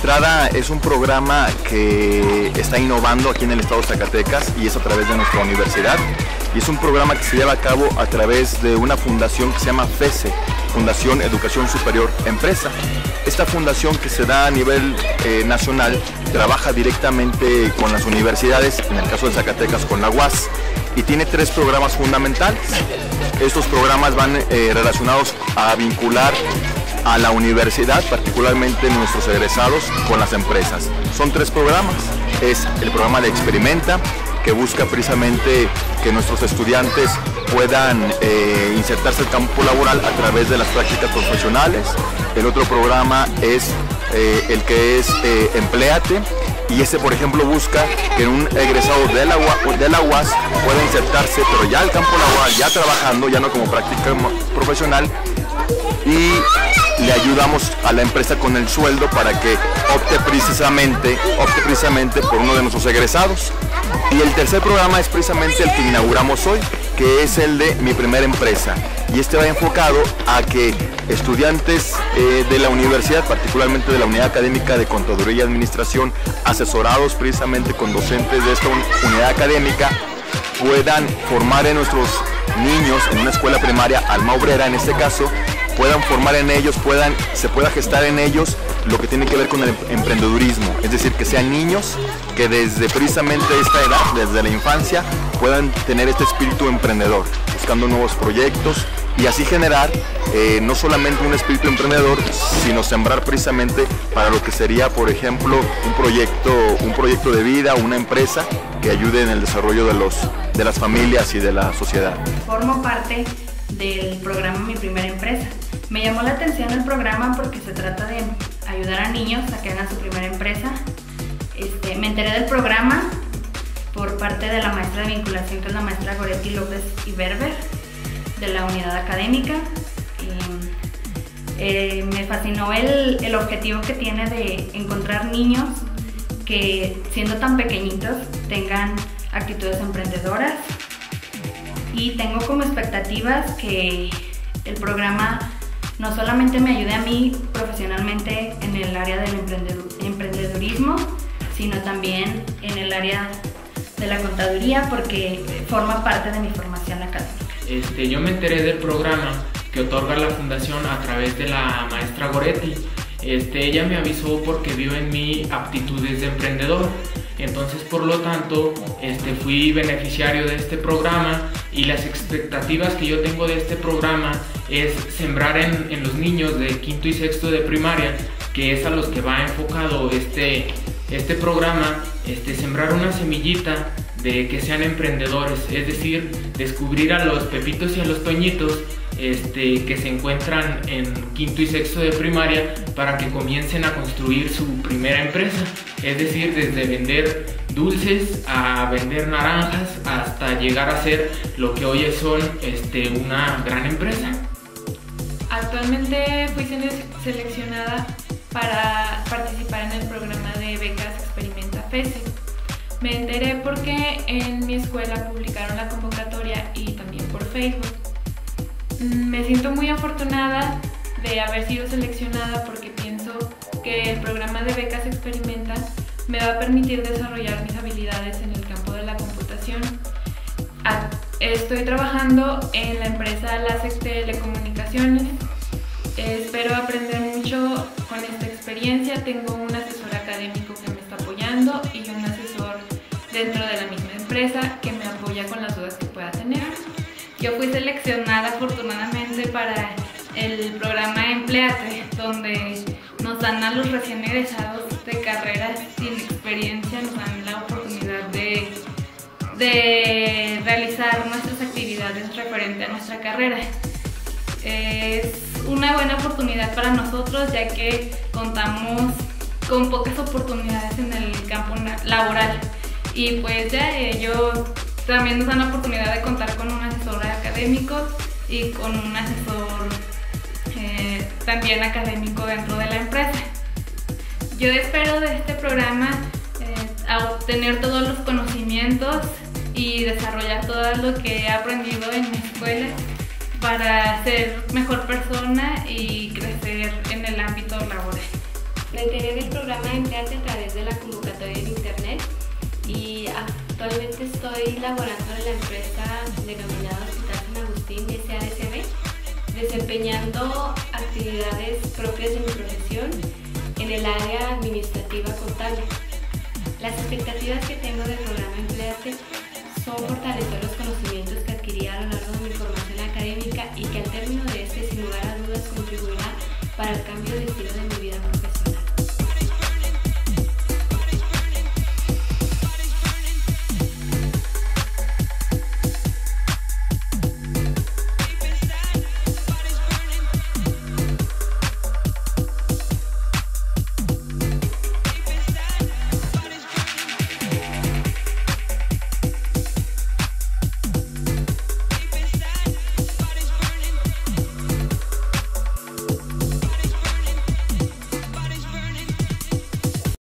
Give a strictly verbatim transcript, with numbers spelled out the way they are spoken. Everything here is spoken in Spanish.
entrada es un programa que está innovando aquí en el estado de Zacatecas y es a través de nuestra universidad. Y es un programa que se lleva a cabo a través de una fundación que se llama FESE, Fundación Educación Superior Empresa. Esta fundación, que se da a nivel eh, nacional, trabaja directamente con las universidades, en el caso de Zacatecas con la U A S, y tiene tres programas fundamentales. Estos programas van eh, relacionados a vincular a la universidad, particularmente nuestros egresados, con las empresas. Son tres programas. Es el programa de Experimenta, que busca precisamente que nuestros estudiantes puedan eh, insertarse al campo laboral a través de las prácticas profesionales. El otro programa es eh, el que es eh, Empléate, y ese, por ejemplo, busca que un egresado de la, de la U A S pueda insertarse, pero ya al campo laboral, ya trabajando, ya no como práctica profesional, y le ayudamos a la empresa con el sueldo para que opte precisamente, opte precisamente por uno de nuestros egresados. Y el tercer programa es precisamente el que inauguramos hoy, que es el de Mi Primera Empresa. Y este va enfocado a que estudiantes eh, de la universidad, particularmente de la Unidad Académica de Contaduría y Administración, asesorados precisamente con docentes de esta unidad académica, puedan formar en nuestros niños en una escuela primaria, Alma Obrera en este caso, puedan formar en ellos, puedan, se pueda gestar en ellos lo que tiene que ver con el emprendedurismo, es decir, que sean niños que desde precisamente esta edad, desde la infancia, puedan tener este espíritu emprendedor, buscando nuevos proyectos y así generar eh, no solamente un espíritu emprendedor, sino sembrar precisamente para lo que sería, por ejemplo, un proyecto, un proyecto de vida, una empresa que ayude en el desarrollo de, los, de las familias y de la sociedad. Formo parte del programa Mi Primera Empresa. Me llamó la atención el programa porque se trata de ayudar a niños a que hagan su primera empresa. Este, me enteré del programa por parte de la maestra de vinculación, que es la maestra Goretti López y Berber, de la unidad académica. Y, eh, me fascinó el, el objetivo que tiene de encontrar niños que, siendo tan pequeñitos, tengan actitudes emprendedoras. Y tengo como expectativas que el programa no solamente me ayude a mí profesionalmente en el área del emprendedurismo, sino también en el área de la contaduría, porque forma parte de mi formación académica. Este, yo me enteré del programa que otorga la fundación a través de la maestra Goretti. Este, ella me avisó porque vio en mí aptitudes de emprendedor. Entonces, por lo tanto, este, fui beneficiario de este programa, y las expectativas que yo tengo de este programa es sembrar en, en los niños de quinto y sexto de primaria, que es a los que va enfocado este, este programa, este, sembrar una semillita de que sean emprendedores, es decir, descubrir a los Pepitos y a los Toñitos este, que se encuentran en quinto y sexto de primaria, para que comiencen a construir su primera empresa, es decir, desde vender dulces a vender naranjas hasta llegar a ser lo que hoy son este, una gran empresa. Actualmente fui seleccionada para participar en el programa de becas Experimenta FESE. Me enteré porque en mi escuela publicaron la convocatoria y también por Facebook. Me siento muy afortunada de haber sido seleccionada porque pienso que el programa de becas Experimenta me va a permitir desarrollar mis habilidades en el campo de la computación. Estoy trabajando en la empresa LASEC Telecomunicaciones. Espero aprender mucho con esta experiencia. Tengo un asesor académico que me está apoyando y un asesor dentro de la misma empresa que me apoya con las dudas que pueda tener. Yo fui seleccionada afortunadamente para el programa Empléate, donde nos dan a los recién egresados de carreras sin experiencia, nos dan la oportunidad de, de realizar nuestras actividades referente a nuestra carrera. Es una buena oportunidad para nosotros, ya que contamos con pocas oportunidades en el campo laboral, y pues ya ellos también nos dan la oportunidad de contar con un asesor académico y con un asesor eh, también académico dentro de la empresa. Yo espero de este programa eh, obtener todos los conocimientos y desarrollar todo lo que he aprendido en mi escuela para ser mejor persona y crecer en el ámbito laboral. Me enteré del programa Empleate a través de la convocatoria en internet y actualmente estoy laborando en la empresa denominada Hospital San Agustín S A D C B, desempeñando actividades propias de mi profesión en el área administrativa contable. Las expectativas que tengo del programa Empleate son fortalecer los conocimientos que adquirí a lo largo de mi formación académica y que al término de este, sin lugar a dudas, contribuirá para el cambio de estilo de mi vida profesional.